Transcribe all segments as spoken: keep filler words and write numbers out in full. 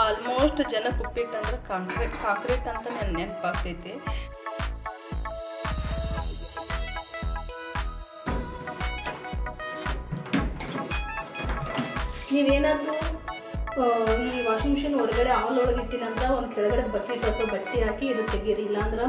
Almost ಜನಕ್ಕೆ ಉಪ್ಪಿಟ್ಟು ಅಂದ್ರೆ concrete ಕಾಕ್ರೀಟ್ ಅಂತ ನೆನಪಾಗ್ತೈತಿ. ನೀವೇನಾದರೂ ಈ ವಾಷಿಂಗ್ ಮಿಷಿನ್ ಹೊರಗಡೆ ಆಲ್ ಒಳಗೆ ಇಟ್ಟಿನಂದ್ರೆ ಒಂದು ಕೆಳಗಡೆ ಬಕೆಟ್ ಅಥವಾ ಬಟ್ಟೆ ಹಾಕಿ ಇದು ತೆಗೀರಿ, ಇಲ್ಲಾಂದ್ರೆ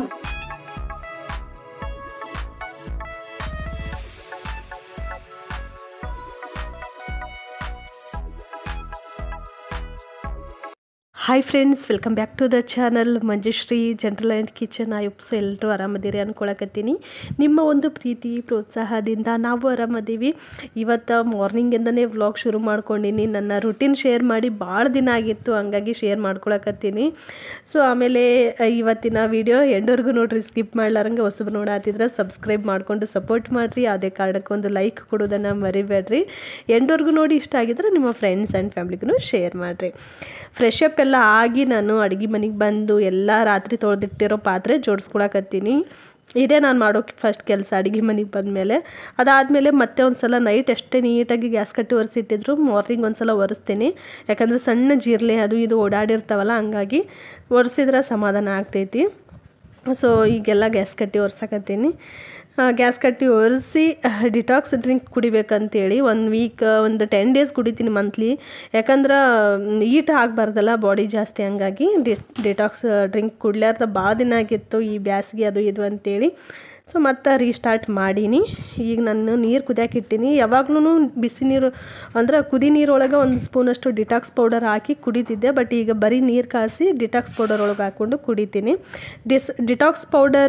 hi friends, welcome back to the channel Manjushree general and kitchen. ಆಯುಪ್ಸ ಎಲ್ಲರೂ ಆರಾಮದಿರಿ ಅನ್ಕೊಳಕತ್ತೀನಿ. ನಿಮ್ಮ ಒಂದು ಪ್ರೀತಿ ಪ್ರೋತ್ಸಾಹದಿಂದ ನಾವು ಆರಾಮದೀವಿ. ಇವತ್ತು ಮಾರ್ನಿಂಗಿಂದನೇ ವ್ಲಾಗ್ ಶುರು ಮಾಡ್ಕೊಂಡಿನಿ. ನನ್ನ ರುಟೀನ್ ಶೇರ್ ಮಾಡಿ ಭಾಳ ದಿನ ಆಗಿತ್ತು, ಹಂಗಾಗಿ ಶೇರ್ ಮಾಡ್ಕೊಳಕತ್ತೀನಿ. ಸೊ ಆಮೇಲೆ ಇವತ್ತಿನ ವಿಡಿಯೋ ಎಂಡವರೆಗೂ ನೋಡ್ರಿ, ಸ್ಕಿಪ್ ಮಾಡ್ಲಾರಂಗೆ ಹೊಸಬ್ರು ನೋಡಾತಿದ್ರೆ ಸಬ್ಸ್ಕ್ರೈಬ್ ಮಾಡಿಕೊಂಡು ಸಪೋರ್ಟ್ ಮಾಡಿರಿ. ಅದೇ ಕಾರಣಕ್ಕೆ ಒಂದು ಲೈಕ್ ಕೊಡೋದನ್ನು ಮರಿಬೇಡ್ರಿ. ಎಂಡವರೆಗೂ ನೋಡಿ ಇಷ್ಟ ಆಗಿದ್ರೆ ನಿಮ್ಮ ಫ್ರೆಂಡ್ಸ್ ಆ್ಯಂಡ್ ಫ್ಯಾಮಿಲಿಗೂ ಶೇರ್ ಮಾಡಿರಿ. ಫ್ರೆಶ್ ಅಪ್ ಎಲ್ಲ ಆಗಿ ನಾನು ಅಡುಗೆ ಮನೆಗೆ ಬಂದು ಎಲ್ಲ ರಾತ್ರಿ ತೊಳೆದಿಟ್ಟಿರೋ ಪಾತ್ರೆ ಜೋಡಿಸ್ಕೊಳಕತ್ತೀನಿ. ಇದೇ ನಾನು ಮಾಡೋಕ್ಕೆ ಫಸ್ಟ್ ಕೆಲಸ ಅಡುಗೆ ಮನೆಗೆ ಬಂದಮೇಲೆ. ಅದಾದಮೇಲೆ ಮತ್ತೆ ಒಂದು ಸಲ ನೈಟ್ ಅಷ್ಟೇ ನೀಟಾಗಿ ಗ್ಯಾಸ್ ಕಟ್ಟಿ ಒರೆಸಿಟ್ಟಿದ್ರು, ಮಾರ್ನಿಂಗ್ ಒಂದು ಸಲ ಒರೆಸ್ತೀನಿ. ಯಾಕಂದರೆ ಸಣ್ಣ ಜೀರ್ಲೆ ಅದು ಇದು ಓಡಾಡಿರ್ತಾವಲ್ಲ, ಹಂಗಾಗಿ ಒರೆಸಿದ್ರೆ ಸಮಾಧಾನ ಆಗ್ತೈತಿ. ಸೊ ಈಗೆಲ್ಲ ಗ್ಯಾಸ್ ಕಟ್ಟಿ ಒರೆಸಕತ್ತೀನಿ. ಗ್ಯಾಸ್ ಕಟ್ಟಿ ಒರೆಸಿ ಡಿಟಾಕ್ಸ್ ಡ್ರಿಂಕ್ ಕುಡಿಬೇಕಂತೇಳಿ ಒಂದು ವೀಕ್ ಒಂದು ಟೆನ್ ಡೇಸ್ ಕುಡಿತೀನಿ ಮಂತ್ಲಿ. ಯಾಕಂದ್ರೆ ಈಟ್ ಆಗಬಾರ್ದಲ್ಲ ಬಾಡಿ ಜಾಸ್ತಿ, ಹಂಗಾಗಿ ಡಿಸ್ ಡಿಟಾಕ್ಸ್ ಡ್ರಿಂಕ್ ಕುಡ್ಲಾರ್ದ ಭಾಳ ದಿನ ಆಗಿತ್ತು ಈ ಬ್ಯಾಸಿಗೆ ಅದು ಇದು ಅಂತೇಳಿ. ಸೊ ಮತ್ತೆ ರೀಸ್ಟಾರ್ಟ್ ಮಾಡೀನಿ. ಈಗ ನಾನು ನೀರು ಕುದಿಯೋಕೆ ಇಟ್ಟೀನಿ. ಯಾವಾಗ್ಲೂ ಬಿಸಿ ನೀರು ಅಂದ್ರೆ ಕುದಿ ನೀರೊಳಗೆ ಒಂದು ಸ್ಪೂನಷ್ಟು ಡಿಟಾಕ್ಸ್ ಪೌಡರ್ ಹಾಕಿ ಕುಡಿತಿದ್ದೆ. ಬಟ್ ಈಗ ಬರೀ ನೀರು ಕಾಸಿ ಡಿಟಾಕ್ಸ್ ಪೌಡರ್ ಒಳಗೆ ಹಾಕ್ಕೊಂಡು ಕುಡಿತೀನಿ. ಡಿಸ್ ಡಿಟಾಕ್ಸ್ ಪೌಡರ್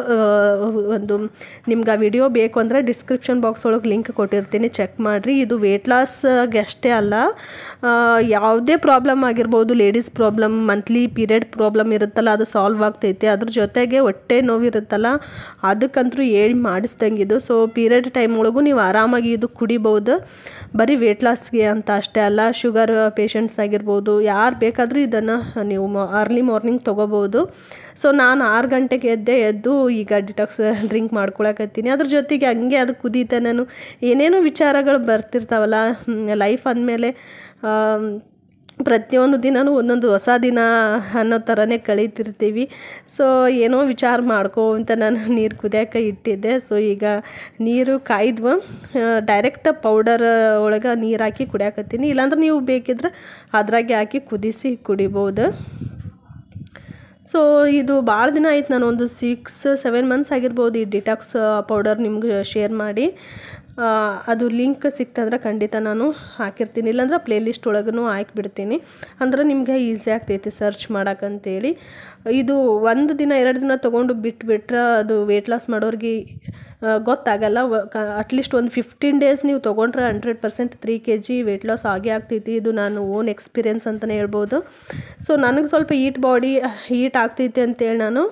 ಒಂದು ನಿಮ್ಗೆ ಆ ವಿಡಿಯೋ ಬೇಕು ಅಂದರೆ ಡಿಸ್ಕ್ರಿಪ್ಷನ್ ಬಾಕ್ಸ್ ಒಳಗೆ ಲಿಂಕ್ ಕೊಟ್ಟಿರ್ತೀನಿ, ಚೆಕ್ ಮಾಡಿರಿ. ಇದು ವೆಯ್ಟ್ ಲಾಸ್ಗೆ ಅಷ್ಟೇ ಅಲ್ಲ, ಯಾವುದೇ ಪ್ರಾಬ್ಲಮ್ ಆಗಿರ್ಬೋದು, ladies problem, monthly period problem ಇರುತ್ತಲ್ಲ ಅದು ಸಾಲ್ವ್ ಆಗ್ತೈತೆ. ಅದ್ರ ಜೊತೆಗೆ ಹೊಟ್ಟೆ ನೋವಿರುತ್ತಲ್ಲ ಅದಕ್ಕಂತೂ ಹೇಳಿ ಮಾಡಿಸ್ದಂಗಿದು. ಸೊ ಪೀರಿಯಡ್ ಟೈಮ್ ಒಳಗೂ ನೀವು ಆರಾಮಾಗಿ ಇದು ಕುಡಿಬೋದು. ಬರೀ ವೆಯ್ಟ್ ಲಾಸ್ಗೆ ಅಂತ ಅಷ್ಟೇ ಅಲ್ಲ, ಶುಗರ್ ಪೇಷಂಟ್ಸ್ ಆಗಿರ್ಬೋದು, ಯಾರು ಬೇಕಾದರೂ ಇದನ್ನು ನೀವು ಅರ್ಲಿ ಮಾರ್ನಿಂಗ್ ತೊಗೋಬೋದು. ಸೊ ನಾನು ಆರು ಗಂಟೆಗೆ ಎದ್ದೆ ಎದ್ದು ಈಗ ಡಿಟಾಕ್ಸ್ ಡ್ರಿಂಕ್ ಮಾಡ್ಕೊಳಕತ್ತೀನಿ. ಅದ್ರ ಜೊತೆಗೆ ಹಂಗೆ ಅದು ಕುದೀತೆ. ನಾನು ಏನೇನೋ ವಿಚಾರಗಳು ಬರ್ತಿರ್ತಾವಲ್ಲ, ಲೈಫ್ ಅಂದಮೇಲೆ ಪ್ರತಿಯೊಂದು ದಿನವೂ ಒಂದೊಂದು ಹೊಸ ದಿನ ಅನ್ನೋ ಥರನೇ ಕಳೀತಿರ್ತೀವಿ. ಸೊ ಏನೋ ವಿಚಾರ ಮಾಡ್ಕೋ ಅಂತ ನಾನು ನೀರು ಕುದಿಯೋಕೆ ಇಟ್ಟಿದ್ದೆ. ಸೊ ಈಗ ನೀರು ಕಾಯ್ದ್ವು, ಡೈರೆಕ್ಟ್ ಪೌಡರ್ ಒಳಗೆ ನೀರು ಹಾಕಿ ಕುಡಿಯಾಕತ್ತೀನಿ. ಇಲ್ಲಾಂದ್ರೆ ನೀವು ಬೇಕಿದ್ರೆ ಅದ್ರಾಗೆ ಹಾಕಿ ಕುದಿಸಿ ಕುಡಿಬೋದು. ಸೊ ಇದು ಭಾಳ ದಿನ ಆಯ್ತು, ನಾನು ಒಂದು ಸಿಕ್ಸ್ ಸೆವೆನ್ ಮಂತ್ಸ್ ಆಗಿರ್ಬೋದು ಈ ಡಿಟಾಕ್ಸ್ ಪೌಡರ್ ನಿಮ್ಗೆ ಶೇರ್ ಮಾಡಿ. ಅದು ಲಿಂಕ್ ಸಿಕ್ತಂದ್ರೆ ಖಂಡಿತ ನಾನು ಹಾಕಿರ್ತೀನಿ, ಇಲ್ಲಾಂದ್ರೆ ಪ್ಲೇಲಿಸ್ಟ್ ಒಳಗೂ ಹಾಕಿಬಿಡ್ತೀನಿ. ಅಂದ್ರೆ ನಿಮಗೆ ಈಸಿ ಆಗ್ತೈತಿ ಸರ್ಚ್ ಮಾಡೋಕ್ಕಂತೇಳಿ. ಇದು ಒಂದು ದಿನ ಎರಡು ದಿನ ತೊಗೊಂಡು ಬಿಟ್ಬಿಟ್ರೆ ಅದು ವೆಯ್ಟ್ ಲಾಸ್ ಮಾಡೋರಿಗೆ ಗೊತ್ತಾಗಲ್ಲ. ಅಟ್ಲೀಸ್ಟ್ ಒಂದು ಫಿಫ್ಟೀನ್ ಡೇಸ್ ನೀವು ತೊಗೊಂಡ್ರೆ hundred percent three K G weight loss ಆಗೇ ಆಗ್ತೈತಿ. ಇದು ನಾನು ಓನ್ ಎಕ್ಸ್ಪೀರಿಯೆನ್ಸ್ ಅಂತಲೇ ಹೇಳ್ಬೋದು. ಸೊ ನನಗೆ ಸ್ವಲ್ಪ ಹೀಟ್ ಬಾಡಿ ಹೀಟ್ ಆಗ್ತೈತಿ ಅಂತೇಳಿ ನಾನು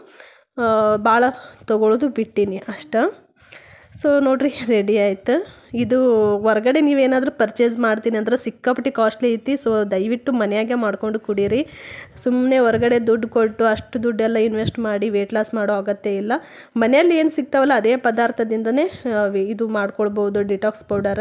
ಭಾಳ ತೊಗೊಳ್ಳೋದು ಬಿಟ್ಟೀನಿ ಅಷ್ಟೇ. ಸೊ ನೋಡಿರಿ, ರೆಡಿ ಆಯ್ತು. ಇದು ಹೊರಗಡೆ ನೀವೇನಾದರೂ ಪರ್ಚೇಸ್ ಮಾಡ್ತೀನಿ ಅಂದ್ರೆ ಸಿಕ್ಕಾಪಟ್ಟಿ ಕಾಸ್ಟ್ಲಿ ಐತಿ. ಸೊ ದಯವಿಟ್ಟು ಮನೆಯಾಗೆ ಮಾಡ್ಕೊಂಡು ಕುಡೀರಿ. ಸುಮ್ಮನೆ ಹೊರಗಡೆ ದುಡ್ಡು ಕೊಟ್ಟು ಅಷ್ಟು ದುಡ್ಡೆಲ್ಲ ಇನ್ವೆಸ್ಟ್ ಮಾಡಿ ವೆಯ್ಟ್ ಲಾಸ್ ಮಾಡೋ ಅಗತ್ಯ ಇಲ್ಲ. ಮನೆಯಲ್ಲಿ ಏನು ಸಿಗ್ತಾವಲ್ಲ ಅದೇ ಪದಾರ್ಥದಿಂದನೇ ಇದು ಮಾಡ್ಕೊಳ್ಬೋದು ಡಿಟಾಕ್ಸ್ ಪೌಡರ್.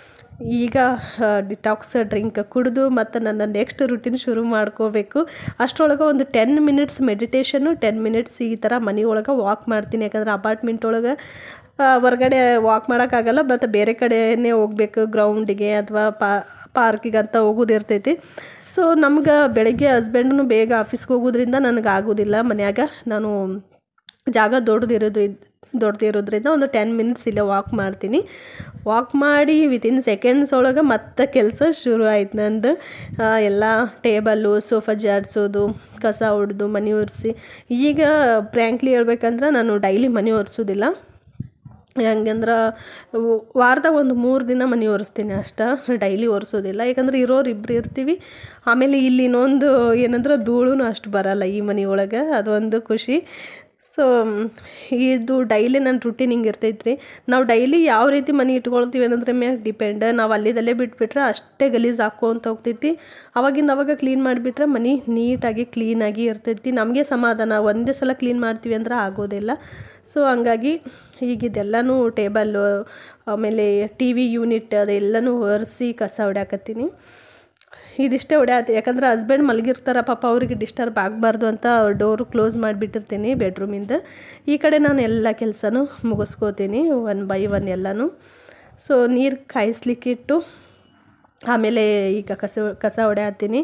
ಈಗ ಡಿಟಾಕ್ಸ್ ಡ್ರಿಂಕ್ ಕುಡಿದು ಮತ್ತು ನನ್ನ ನೆಕ್ಸ್ಟ್ ರುಟೀನ್ ಶುರು ಮಾಡ್ಕೋಬೇಕು. ಅಷ್ಟರೊಳಗೆ ಒಂದು ಟೆನ್ ಮಿನಿಟ್ಸ್ ಮೆಡಿಟೇಷನ್ನು, ಟೆನ್ ಮಿನಿಟ್ಸ್ ಈ ಥರ ಮನೆ ಒಳಗೆ ವಾಕ್ ಮಾಡ್ತೀನಿ. ಯಾಕಂದ್ರೆ ಅಪಾರ್ಟ್ಮೆಂಟ್ ಒಳಗೆ ಹೊರಗಡೆ ವಾಕ್ ಮಾಡೋಕ್ಕಾಗಲ್ಲ, ಮತ್ತು ಬೇರೆ ಕಡೆಯೇ ಹೋಗ್ಬೇಕು, ಗ್ರೌಂಡಿಗೆ ಅಥವಾ ಪಾ ಪಾರ್ಕಿಗೆ ಅಂತ ಹೋಗೋದಿರ್ತೈತಿ. ಸೊ ನಮ್ಗೆ ಬೆಳಗ್ಗೆ ಹಸ್ಬೆಂಡ್ನು ಬೇಗ ಆಫೀಸ್ಗೆ ಹೋಗೋದ್ರಿಂದ ನನಗೆ ಆಗೋದಿಲ್ಲ. ಮನ್ಯಾಗ ನಾನು ಜಾಗ ದೊಡ್ಡದಿರೋದು ದೊಡ್ಡದಿರೋದ್ರಿಂದ ಒಂದು ಟೆನ್ ಮಿನಿಟ್ಸ್ ಇಲ್ಲೇ ವಾಕ್ ಮಾಡ್ತೀನಿ. ವಾಕ್ ಮಾಡಿ ವಿತಿನ್ ಸೆಕೆಂಡ್ಸ್ ಒಳಗೆ ಮತ್ತೆ ಕೆಲಸ ಶುರು ಆಯ್ತು ನಂದು. ಎಲ್ಲ ಟೇಬಲ್ಲು ಸೋಫಾ ಜಾಡಿಸೋದು, ಕಸ ಹೊಡೆದು, ಮನೆ ಒರೆಸಿ. ಈಗ ಫ್ರ್ಯಾಂಕ್ಲಿ ಹೇಳ್ಬೇಕಂದ್ರೆ ನಾನು ಡೈಲಿ ಮನೆ ಒರೆಸೋದಿಲ್ಲ. ಹೆಂಗಂದ್ರೆ ವಾರದಾಗ ಒಂದು ಮೂರು ದಿನ ಮನೆ ಒರೆಸ್ತೀನಿ ಅಷ್ಟೇ, ಡೈಲಿ ಒರೆಸೋದಿಲ್ಲ. ಯಾಕಂದ್ರೆ ಇರೋರು ಇಬ್ಬರು ಇರ್ತೀವಿ. ಆಮೇಲೆ ಇಲ್ಲಿ ಇನ್ನೊಂದು ಏನಂದ್ರೆ ಧೂಳು ಅಷ್ಟು ಬರಲ್ಲ ಈ ಮನೆ ಒಳಗೆ, ಅದೊಂದು ಖುಷಿ. ಸೊ ಇದು ಡೈಲಿ ನನ್ನ ರೂಟೀನ್ ಹಿಂಗೆ ಇರ್ತೈತೆ ರೀ. ನಾವು ಡೈಲಿ ಯಾವ ರೀತಿ ಮನೆ ಇಟ್ಕೊಳ್ತೀವಿ ಅನ್ನೋದ್ರ ಮೇಲೆ ಡಿಪೆಂಡ್. ನಾವು ಅಲ್ಲಿದಲ್ಲೇ ಬಿಟ್ಬಿಟ್ರೆ ಅಷ್ಟೇ ಗಲೀಜು ಹಾಕ್ಕೊಂತ ಹೋಗ್ತೈತಿ. ಅವಾಗಿಂದ ಅವಾಗ ಕ್ಲೀನ್ ಮಾಡಿಬಿಟ್ರೆ ಮನೆ ನೀಟಾಗಿ ಕ್ಲೀನಾಗಿ ಇರ್ತೈತಿ. ನಮಗೆ ಸಮಾಧಾನ. ಒಂದೇ ಸಲ ಕ್ಲೀನ್ ಮಾಡ್ತೀವಿ ಅಂದ್ರೆ ಆಗೋದಿಲ್ಲ. ಸೊ ಹಂಗಾಗಿ ಈಗಿದೆಲ್ಲನೂ ಟೇಬಲ್ಲು, ಆಮೇಲೆ ಟಿ ವಿ ಯೂನಿಟ್ ಅದೆಲ್ಲನೂ ಒರೆಸಿ ಕಸ ಹೊಡ್ಯಾಕತ್ತೀನಿ. ಇದಿಷ್ಟೇ ಹೊಡ್ಯಾತಿ, ಯಾಕಂದ್ರೆ ಹಸ್ಬೆಂಡ್ ಮಲಗಿರ್ತಾರೆ ಪಾಪ, ಅವ್ರಿಗೆ ಡಿಸ್ಟರ್ಬ್ ಆಗಬಾರ್ದು ಅಂತ ಡೋರು ಕ್ಲೋಸ್ ಮಾಡಿಬಿಟ್ಟಿರ್ತೀನಿ ಬೆಡ್ರೂಮಿಂದ. ಈ ಕಡೆ ನಾನು ಎಲ್ಲ ಕೆಲಸನೂ ಮುಗಿಸ್ಕೋತೀನಿ ಒನ್ ಬೈ ಒನ್ ಎಲ್ಲನೂ. ಸೊ ನೀರು ಕಾಯಿಸ್ಲಿಕ್ಕಿಟ್ಟು ಆಮೇಲೆ ಈಗ ಕಸ ಕಸ ಹೊಡ್ಯಾತೀನಿ.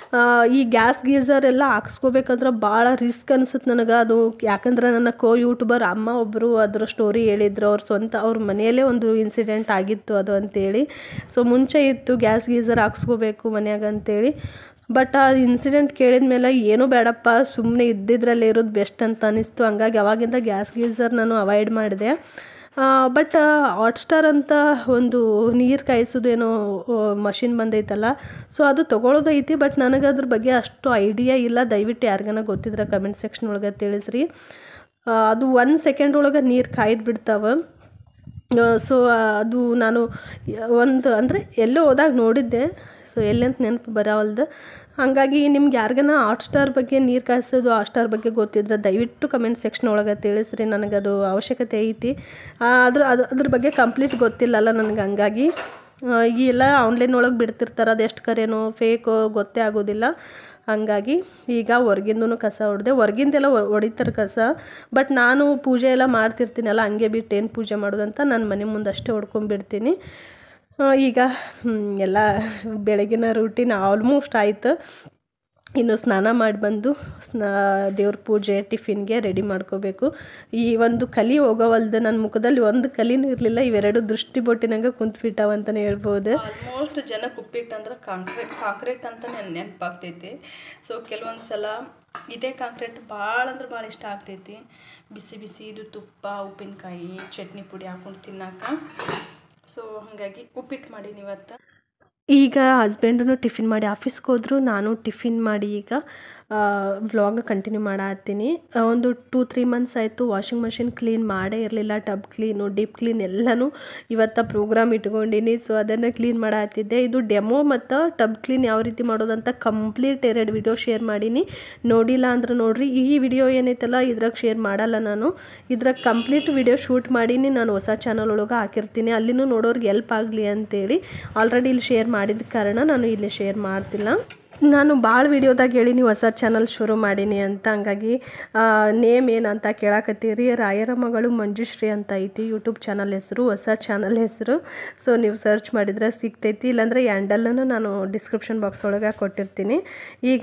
ಈ ಗ್ಯಾಸ್ ಗೀಝರ್ ಎಲ್ಲ ಹಾಕ್ಸ್ಕೋಬೇಕಂದ್ರೆ ಭಾಳ ರಿಸ್ಕ್ ಅನ್ಸುತ್ತೆ ನನಗೆ ಅದು. ಯಾಕಂದ್ರೆ ನನ್ನ ಕೋ ಯೂಟ್ಯೂಬರ್ ಅಮ್ಮ ಒಬ್ಬರು ಅದರ ಸ್ಟೋರಿ ಹೇಳಿದ್ರು, ಅವ್ರ ಸ್ವಂತ ಅವ್ರ ಮನೆಯಲ್ಲೇ ಒಂದು ಇನ್ಸಿಡೆಂಟ್ ಆಗಿತ್ತು ಅದು ಅಂತೇಳಿ. ಸೊ ಮುಂಚೆ ಇತ್ತು ಗ್ಯಾಸ್ ಗೀಝರ್ ಹಾಕ್ಸ್ಕೋಬೇಕು ಮನ್ಯಾಗ ಅಂತೇಳಿ. ಬಟ್ ಆ ಇನ್ಸಿಡೆಂಟ್ ಕೇಳಿದ ಮೇಲೆ ಏನೂ ಬೇಡಪ್ಪ, ಸುಮ್ಮನೆ ಇದ್ದಿದ್ರಲ್ಲೇ ಇರೋದು ಬೆಸ್ಟ್ ಅಂತ ಅನ್ನಿಸ್ತು. ಹಂಗಾಗಿ ಅವಾಗಿಂದ ಗ್ಯಾಸ್ ಗೀಝರ್ ನಾನು ಅವಾಯ್ಡ್ ಮಾಡಿದೆ. ಬಟ್ ಹಾಟ್ಸ್ಟಾರ್ ಅಂತ ಒಂದು ನೀರು ಕಾಯಿಸೋದೇನೋ ಮಷಿನ್ ಬಂದೈತಲ್ಲ, ಸೊ ಅದು ತೊಗೊಳೋದೈತಿ. ಬಟ್ ನನಗೆ ಅದ್ರ ಬಗ್ಗೆ ಅಷ್ಟು ಐಡಿಯಾ ಇಲ್ಲ. ದಯವಿಟ್ಟು ಯಾರಿಗಾನ ಗೊತ್ತಿದ್ರೆ ಕಮೆಂಟ್ ಸೆಕ್ಷನ್ ಒಳಗೆ ತಿಳಿಸ್ರಿ. ಅದು ಒಂದು ಸೆಕೆಂಡ್ ಒಳಗೆ ನೀರು ಕಾಯ್ದು ಬಿಡ್ತಾವೆ. ಸೊ ಅದು ನಾನು ಒಂದು ಅಂದರೆ ಎಲ್ಲೋ ಹೋದಾಗ ನೋಡಿದ್ದೆ, ಸೊ ಎಲ್ಲಂತ ನೆನಪು ಬರೋವಲ್ದು. ಹಾಗಾಗಿ ನಿಮ್ಗೆ ಯಾರಿಗಾನ ಹಾಟ್ಸ್ಟಾರ್ ಬಗ್ಗೆ ನೀರು ಕಾಯಿಸೋದು ಹಾಟ್ಸ್ಟಾರ್ ಬಗ್ಗೆ ಗೊತ್ತಿದ್ರೆ ದಯವಿಟ್ಟು ಕಮೆಂಟ್ ಸೆಕ್ಷನ್ ಒಳಗೆ ತಿಳಿಸ್ರಿ. ನನಗದು ಅವಶ್ಯಕತೆ ಐತಿ. ಅದ್ರ ಅದು ಅದ್ರ ಬಗ್ಗೆ ಕಂಪ್ಲೀಟ್ ಗೊತ್ತಿಲ್ಲಲ್ಲ ನನಗೆ. ಹಂಗಾಗಿ ಈ ಎಲ್ಲ ಆನ್ಲೈನ್ ಒಳಗೆ ಬಿಡ್ತಿರ್ತಾರೆ, ಅದು ಎಷ್ಟು ಕರೆನೋ ಫೇಕೋ ಗೊತ್ತೇ ಆಗೋದಿಲ್ಲ. ಹಾಗಾಗಿ ಈಗ ಹೊರ್ಗಿಂದೂ ಕಸ ಹೊಡೆದೆ. ಹೊರ್ಗಿಂದೆಲ್ಲ ಹೊಡಿತಾರೆ ಕಸ, ಬಟ್ ನಾನು ಪೂಜೆ ಎಲ್ಲ ಮಾಡ್ತಿರ್ತೀನಲ್ಲ, ಹಂಗೆ ಬಿಟ್ಟು ಏನು ಪೂಜೆ ಮಾಡೋದಂತ ನಾನು ಮನೆ ಮುಂದೆ ಅಷ್ಟೇ ಹೊಡ್ಕೊಂಡ್ಬಿಡ್ತೀನಿ. ಈಗ ಎಲ್ಲ ಬೆಳಗಿನ ರೂಟೀನ್ ಆಲ್ಮೋಸ್ಟ್ ಆಯಿತು. ಇನ್ನು ಸ್ನಾನ ಮಾಡಿ ಬಂದು ಸ್ನಾ ದೇವ್ರ ಪೂಜೆ ಟಿಫಿನ್ಗೆ ರೆಡಿ ಮಾಡ್ಕೋಬೇಕು. ಈ ಒಂದು ಕಲಿ ಹೋಗೋವಲ್ದು, ನನ್ನ ಮುಖದಲ್ಲಿ ಒಂದು ಕಲಿನೂ ಇರಲಿಲ್ಲ. ಇವೆರಡು ದೃಷ್ಟಿ ಬೊಟ್ಟಿನಾಗ ಕುಂತ್ಬಿಟ್ಟಾವ ಅಂತಲೇ ಹೇಳ್ಬೋದು. ಆಲ್ಮೋಸ್ಟ್ ಜನಕ್ಕೆ ಉಪ್ಪಿಟ್ಟು ಅಂದ್ರೆ ಕಾಂಕ್ರೀಟ್ ಕಾಂಕ್ರೀಟ್ ಅಂತ ನೆನಪಾಗ್ತೈತಿ. ಸೊ ಕೆಲವೊಂದು ಸಲ ಇದೇ ಕಾಂಕ್ರೀಟ್ ಭಾಳ ಅಂದ್ರೆ ಭಾಳ ಇಷ್ಟ ಆಗ್ತೈತಿ. ಬಿಸಿ ಬಿಸಿ ಇದು ತುಪ್ಪ, ಉಪ್ಪಿನಕಾಯಿ, ಚಟ್ನಿ ಪುಡಿ ಹಾಕೊಂಡು ತಿನ್ನಾಕ. ಸೊ ಹಾಗಾಗಿ ಉಪ್ಪಿಟ್ಟು ಮಾಡೀನಿ ಇವತ್ತು. ಈಗ ಹಸ್ಬೆಂಡೂ ಟಿಫಿನ್ ಮಾಡಿ ಆಫೀಸ್ಗೆ ಹೋದ್ರು, ನಾನು ಟಿಫಿನ್ ಮಾಡಿ ಈಗ ವ್ಲಾಗ್ ಕಂಟಿನ್ಯೂ ಮಾಡತ್ತೀನಿ. ಒಂದು ಟೂ ತ್ರೀ ಮಂತ್ಸ್ ಆಯಿತು ವಾಷಿಂಗ್ ಮಷಿನ್ ಕ್ಲೀನ್ ಮಾಡೇ ಇರಲಿಲ್ಲ. ಟಬ್ ಕ್ಲೀನು, ಡೀಪ್ ಕ್ಲೀನ್ ಎಲ್ಲನೂ ಇವತ್ತು ಪ್ರೋಗ್ರಾಮ್ ಇಟ್ಕೊಂಡಿನಿ. ಸೊ ಅದನ್ನು ಕ್ಲೀನ್ ಮಾಡತ್ತಿದ್ದೆ. ಇದು ಡೆಮೋ ಮತ್ತು ಟಬ್ ಕ್ಲೀನ್ ಯಾವ ರೀತಿ ಮಾಡೋದಂತ ಕಂಪ್ಲೀಟ್ ಎರಡು ವಿಡಿಯೋ ಶೇರ್ ಮಾಡೀನಿ. ನೋಡಿಲ್ಲ ಅಂದ್ರೆ ನೋಡಿರಿ. ಈ ವಿಡಿಯೋ ಏನೈತಲ್ಲ ಇದ್ರಾಗ ಶೇರ್ ಮಾಡಲ್ಲ ನಾನು. ಇದ್ರಾಗ ಕಂಪ್ಲೀಟ್ ವಿಡಿಯೋ ಶೂಟ್ ಮಾಡೀನಿ, ನಾನು ಹೊಸ ಚಾನಲ್ ಒಳಗೆ ಹಾಕಿರ್ತೀನಿ. ಅಲ್ಲಿನೂ ನೋಡೋರಿಗೆ ಹೆಲ್ಪ್ ಆಗಲಿ ಅಂತೇಳಿ ಆಲ್ರೆಡಿ ಇಲ್ಲಿ ಶೇರ್ ಮಾಡಿದ ಕಾರಣ ನಾನು ಇಲ್ಲಿ ಶೇರ್ ಮಾಡ್ತಿಲ್ಲ. ನಾನು ಭಾಳ ವಿಡಿಯೋದಾಗ ಹೇಳಿ ನೀವು ಹೊಸ ಚಾನಲ್ ಶುರು ಮಾಡೀನಿ ಅಂತ. ಹಂಗಾಗಿ ನೇಮ್ ಏನಂತ ಕೇಳಾಕತ್ತೀರಿ. ರಾಯರ ಮಗಳು ಮಂಜುಶ್ರೀ ಅಂತ ಐತಿ ಯೂಟ್ಯೂಬ್ ಚಾನಲ್ ಹೆಸರು, ಹೊಸ ಚಾನಲ್ ಹೆಸರು. ಸೊ ನೀವು ಸರ್ಚ್ ಮಾಡಿದ್ರೆ ಸಿಗ್ತೈತಿ, ಇಲ್ಲಾಂದರೆ ಹ್ಯಾಂಡಲನ್ನು ನಾನು ಡಿಸ್ಕ್ರಿಪ್ಷನ್ ಬಾಕ್ಸ್ ಒಳಗೆ ಕೊಟ್ಟಿರ್ತೀನಿ. ಈಗ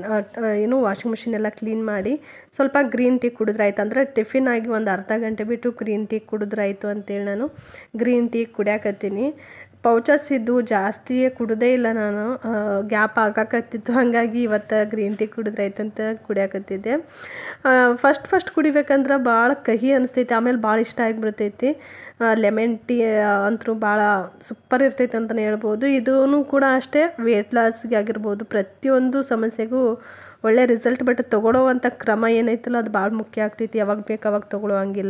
ಏನು ವಾಷಿಂಗ್ ಮಿಷಿನ್ ಎಲ್ಲ ಕ್ಲೀನ್ ಮಾಡಿ ಸ್ವಲ್ಪ ಗ್ರೀನ್ ಟೀ ಕುಡಿದ್ರಾಯ್ತು. ಅಂದರೆ ಟಿಫಿನ್ ಆಗಿ ಒಂದು ಅರ್ಧ ಗಂಟೆ ಬಿಟ್ಟು ಗ್ರೀನ್ ಟೀ ಕುಡಿದ್ರಾಯ್ತು ಅಂತೇಳಿ ನಾನು ಗ್ರೀನ್ ಟೀ ಕುಡಿಯಾಕತ್ತೀನಿ. ಪೌಚಸ್ ಇದ್ದು ಜಾಸ್ತಿಯೇ ಕುಡ್ದೇ ಇಲ್ಲ ನಾನು, ಗ್ಯಾಪ್ ಆಗಾಕತ್ತಿತ್ತು. ಹಾಗಾಗಿ ಇವತ್ತು ಗ್ರೀನ್ ಟೀ ಕುಡಿದ್ರಾಯ್ತಂತ ಕುಡಿಯಾಕತ್ತಿದ್ದೆ. ಫಸ್ಟ್ ಫಸ್ಟ್ ಕುಡಿಬೇಕಂದ್ರೆ ಭಾಳ ಕಹಿ ಅನಿಸ್ತೈತಿ, ಆಮೇಲೆ ಭಾಳ ಇಷ್ಟ ಆಗಿಬಿಡ್ತೈತಿ. ಲೆಮನ್ ಟೀ ಅಂತೂ ಭಾಳ ಸೂಪರ್ ಇರ್ತೈತೆ ಅಂತಲೇ ಹೇಳ್ಬೋದು. ಇದೂ ಕೂಡ ಅಷ್ಟೇ ವೇಟ್ ಲಾಸ್ಗೆ ಆಗಿರ್ಬೋದು, ಪ್ರತಿಯೊಂದು ಸಮಸ್ಯೆಗೂ ಒಳ್ಳೆ ರಿಸಲ್ಟ್. ಬಟ್ ತೊಗೊಳ್ಳೋವಂಥ ಕ್ರಮ ಏನೈತಲ್ಲ ಅದು ಭಾಳ ಮುಖ್ಯ ಆಗ್ತೈತಿ. ಯಾವಾಗ ಬೇಕು ಅವಾಗ ತೊಗೊಳ್ಳೋ ಹಂಗಿಲ್ಲ.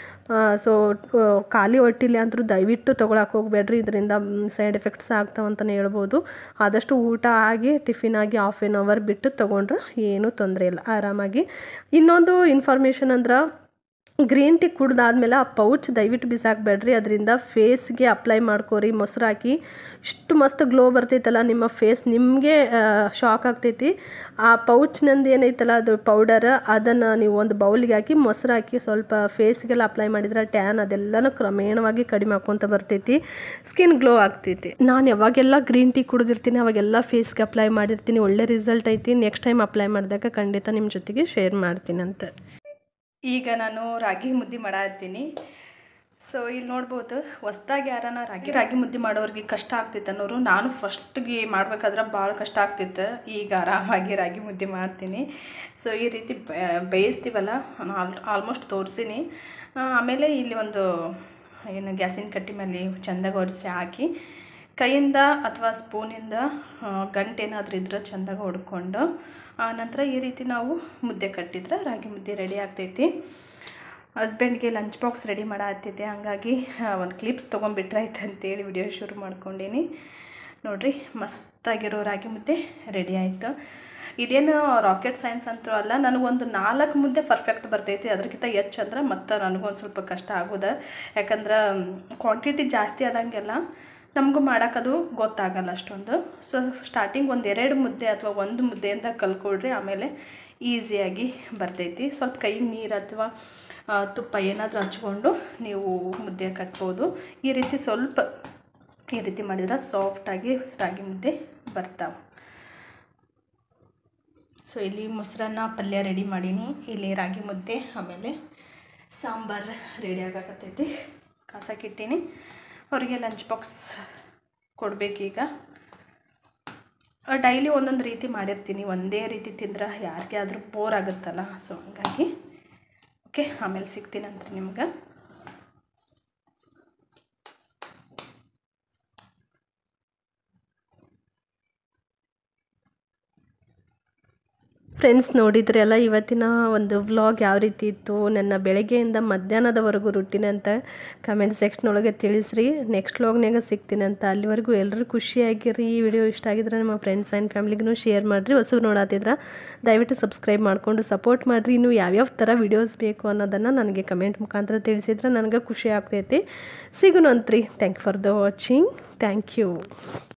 ಸೊ ಖಾಲಿ ಹೊಟ್ಟಿಲಿ ಅಂತೂ ದಯವಿಟ್ಟು ತೊಗೊಳಕ್ಕೆ ಹೋಗಬೇಡ್ರಿ, ಇದರಿಂದ ಸೈಡ್ ಎಫೆಕ್ಟ್ಸ್ ಆಗ್ತಾವಂತಲೇ ಹೇಳ್ಬೋದು. ಆದಷ್ಟು ಊಟ ಆಗಿ ಟಿಫಿನ್ ಆಗಿ ಹಾಫ್ ಆನ್ ಅವರ್ ಬಿಟ್ಟು ತೊಗೊಂಡ್ರೆ ಏನೂ ತೊಂದರೆ ಇಲ್ಲ, ಆರಾಮಾಗಿ. ಇನ್ನೊಂದು ಇನ್ಫಾರ್ಮೇಷನ್ ಅಂದ್ರೆ ಗ್ರೀನ್ ಟೀ ಕುಡ್ದಾದ್ಮೇಲೆ ಆ ಪೌಚ್ ದಯವಿಟ್ಟು ಬಿಸಾಕಬೇಡ್ರಿ. ಅದರಿಂದ ಫೇಸ್ಗೆ ಅಪ್ಲೈ ಮಾಡ್ಕೋರಿ ಮೊಸರು ಹಾಕಿ. ಇಷ್ಟು ಮಸ್ತ್ ಗ್ಲೋ ಬರ್ತೈತಲ್ಲ ನಿಮ್ಮ ಫೇಸ್, ನಿಮಗೆ ಶಾಕ್ ಆಗ್ತೈತಿ. ಆ ಪೌಚ್ನಂದು ಏನೈತಲ್ಲ ಅದು ಪೌಡರ್, ಅದನ್ನು ನೀವು ಒಂದು ಬೌಲಿಗೆ ಹಾಕಿ ಮೊಸರು ಹಾಕಿ ಸ್ವಲ್ಪ ಫೇಸ್ಗೆಲ್ಲ ಅಪ್ಲೈ ಮಾಡಿದ್ರೆ ಟ್ಯಾನ್ ಅದೆಲ್ಲನೂ ಕ್ರಮೇಣವಾಗಿ ಕಡಿಮೆ ಹಾಕ್ಕೊಂತ ಬರ್ತೈತಿ, ಸ್ಕಿನ್ ಗ್ಲೋ ಆಗ್ತೈತಿ. ನಾನು ಯಾವಾಗೆಲ್ಲ ಗ್ರೀನ್ ಟೀ ಕುಡಿದಿರ್ತೀನಿ ಅವಾಗೆಲ್ಲ ಫೇಸ್ಗೆ ಅಪ್ಲೈ ಮಾಡಿರ್ತೀನಿ, ಒಳ್ಳೆ ರಿಸಲ್ಟ್ ಐತಿ. ನೆಕ್ಸ್ಟ್ ಟೈಮ್ ಅಪ್ಲೈ ಮಾಡಿದಾಗ ಖಂಡಿತ ನಿಮ್ಮ ಜೊತೆಗೆ ಶೇರ್ ಮಾಡ್ತೀನಿ ಅಂತ. ಈಗ ನಾನು ರಾಗಿ ಮುದ್ದೆ ಮಾಡತ್ತೀನಿ. ಸೊ ಇಲ್ಲಿ ನೋಡ್ಬೋದು, ಹೊಸ್ದಾಗಿ ಯಾರನ್ನ ರಾಗಿ ರಾಗಿ ಮುದ್ದೆ ಮಾಡೋರಿಗೆ ಕಷ್ಟ ಆಗ್ತಿತ್ತು ಅನ್ನೋರು, ನಾನು ಫಸ್ಟ್ಗೆ ಮಾಡಬೇಕಾದ್ರೆ ಭಾಳ ಕಷ್ಟ ಆಗ್ತಿತ್ತು. ಈಗ ಆರಾಮಾಗಿ ರಾಗಿ ಮುದ್ದೆ ಮಾಡ್ತೀನಿ. ಸೊ ಈ ರೀತಿ ಬೇಯಿಸ್ತೀವಲ್ಲ, ಆಲ್ ಆಲ್ಮೋಸ್ಟ್ ತೋರಿಸೀನಿ. ಆಮೇಲೆ ಇಲ್ಲಿ ಒಂದು ಏನು ಗ್ಯಾಸಿನ ಕಟ್ಟಿ ಮೇಲೆ ಚೆಂದಾಗಿ ಒರೆಸಿ ಹಾಕಿ ಕೈಯಿಂದ ಅಥವಾ ಸ್ಪೂನಿಂದ ಗಂಟೇನಾದರೂ ಇದ್ರೆ ಚೆಂದಾಗಿ ಹೊಡ್ಕೊಂಡು ಆನಂತರ ಈ ರೀತಿ ನಾವು ಮುದ್ದೆ ಕಟ್ಟಿದ್ರೆ ರಾಗಿ ಮುದ್ದೆ ರೆಡಿ ಆಗ್ತೈತಿ. ಹಸ್ಬೆಂಡ್ಗೆ ಲಂಚ್ ಬಾಕ್ಸ್ ರೆಡಿ ಮಾಡತ್ತಿದ್ದೆ, ಹಾಗಾಗಿ ಒಂದು ಕ್ಲಿಪ್ಸ್ ತೊಗೊಂಡ್ಬಿಟ್ರೆ ಆಯ್ತು ಅಂತೇಳಿ ವಿಡಿಯೋ ಶುರು ಮಾಡ್ಕೊಂಡೀನಿ. ನೋಡಿರಿ, ಮಸ್ತಾಗಿರೋ ರಾಗಿ ಮುದ್ದೆ ರೆಡಿ ಆಯಿತು. ಇದೇನು ರಾಕೆಟ್ ಸೈನ್ಸ್ ಅಂತೂ ಅಲ್ಲ, ನನಗೊಂದು ನಾಲ್ಕು ಮುದ್ದೆ ಪರ್ಫೆಕ್ಟ್ ಬರ್ತೈತಿ. ಅದಕ್ಕಿಂತ ಹೆಚ್ಚು ಅಂದ್ರೆ ಮತ್ತು ನನಗೊಂದು ಸ್ವಲ್ಪ ಕಷ್ಟ ಆಗೋದು, ಯಾಕಂದ್ರೆ ಕ್ವಾಂಟಿಟಿ ಜಾಸ್ತಿ ಆದಂಗೆಲ್ಲ ನಮಗೂ ಮಾಡೋಕ್ಕದು ಗೊತ್ತಾಗಲ್ಲ ಅಷ್ಟೊಂದು. ಸೊ ಸ್ಟಾರ್ಟಿಂಗ್ ಒಂದು ಎರಡು ಮುದ್ದೆ ಅಥವಾ ಒಂದು ಮುದ್ದೆಯಿಂದ ಕಲ್ಕೊಳ್ರಿ, ಆಮೇಲೆ ಈಸಿಯಾಗಿ ಬರ್ತೈತಿ. ಸ್ವಲ್ಪ ಕೈಗೆ ನೀರು ಅಥವಾ ತುಪ್ಪ ಏನಾದರೂ ಹಚ್ಕೊಂಡು ನೀವು ಮುದ್ದೆ ಕಟ್ಬೋದು. ಈ ರೀತಿ ಸ್ವಲ್ಪ ಈ ರೀತಿ ಮಾಡಿದ್ರೆ ಸಾಫ್ಟಾಗಿ ರಾಗಿ ಮುದ್ದೆ ಬರ್ತಾವೆ. ಸೊ ಇಲ್ಲಿ ಮೊಸರನ್ನ ಪಲ್ಯ ರೆಡಿ ಮಾಡೀನಿ, ಇಲ್ಲಿ ರಾಗಿ ಮುದ್ದೆ ಆಮೇಲೆ ಸಾಂಬಾರು ರೆಡಿ ಆಗಕತ್ತೈತಿ, ಕಾಸಕ್ಕಿಟ್ಟೀನಿ. ಅವರಿಗೆ ಲಂಚ್ ಬಾಕ್ಸ್ ಕೊಡಬೇಕೀಗ. ಡೈಲಿ ಒಂದೊಂದು ರೀತಿ ಮಾಡಿರ್ತೀನಿ, ಒಂದೇ ರೀತಿ ತಿಂದ್ರೆ ಯಾರಿಗೆ ಆದರೂ ಬೋರ್ ಆಗುತ್ತಲ್ಲ. ಸೊ ಹಂಗಾಗಿ ಓಕೆ, ಆಮೇಲೆ ಸಿಗ್ತೀನಂತ ನಿಮ್ಗೆ. ಫ್ರೆಂಡ್ಸ್, ನೋಡಿದ್ರಲ್ಲ ಇವತ್ತಿನ ಒಂದು ವ್ಲಾಗ್ ಯಾವ ರೀತಿ ಇತ್ತು, ನನ್ನ ಬೆಳಗ್ಗೆಯಿಂದ ಮಧ್ಯಾಹ್ನದವರೆಗೂ ರುಟೀನ್ ಅಂತ ಕಮೆಂಟ್ ಸೆಕ್ಷನ್ ಒಳಗೆ ತಿಳಿಸ್ರಿ. ನೆಕ್ಸ್ಟ್ ವ್ಲಾಗ್ನಾಗ ಸಿಗ್ತೀನಿ ಅಂತ. ಅಲ್ಲಿವರೆಗೂ ಎಲ್ಲರೂ ಖುಷಿಯಾಗಿರಿ. ಈ ವಿಡಿಯೋ ಇಷ್ಟ ಆಗಿದ್ರೆ ನಮ್ಮ ಫ್ರೆಂಡ್ಸ್ ಆ್ಯಂಡ್ ಫ್ಯಾಮಿಲಿಗೂ ಶೇರ್ ಮಾಡಿರಿ. ಹೊಸಬ್ರು ನೋಡತ್ತಿದ್ರೆ ದಯವಿಟ್ಟು ಸಬ್ಸ್ಕ್ರೈಬ್ ಮಾಡಿಕೊಂಡು ಸಪೋರ್ಟ್ ಮಾಡಿರಿ. ಇನ್ನು ಯಾವ್ಯಾವ ಥರ ವಿಡಿಯೋಸ್ ಬೇಕು ಅನ್ನೋದನ್ನು ನನಗೆ ಕಮೆಂಟ್ ಮುಖಾಂತರ ತಿಳಿಸಿದ್ರೆ ನನಗೆ ಖುಷಿ ಆಗ್ತೈತಿ. ಸಿಗೋಣಂತ್ರಿ. Thank for the watching. Thank you.